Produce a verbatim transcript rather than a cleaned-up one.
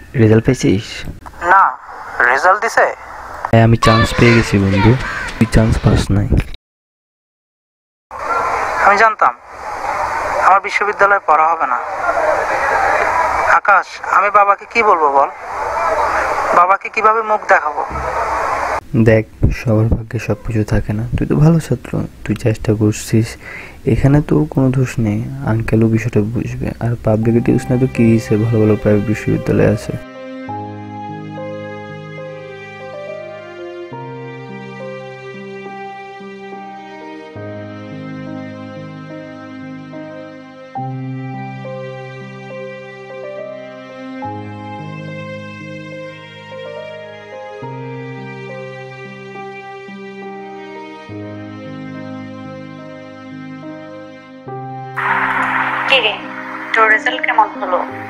Result পেয়েছিস? না, result দিছে? হ্যাঁ, আমি চান্স পেয়ে গেছি বন্ধু। তুই চান্স পাস নাই? আমি জানতাম আমার বিশ্ববিদ্যালয়ে পড়া হবে না। আকাশ, আমি বাবাকে কি বলবো বল? বাবাকে কিভাবে মুখ দেখাবো? দেখ, সবার ভাগ্যে সব কিছু থাকে না। তুই তো ভালো ছাত্র, তুই চেষ্টা করছিস, এখানে তো কোনো দোষ নেই। আঙ্কেলও বিষয়টা বুঝবে। আর পাবলিক টিউস না তো কি হিসে, ভালো ভালো প্রাইভেট বিশ্ববিদ্যালয় আছে। কিরে, তোর রেজাল্ট কেমন হলো?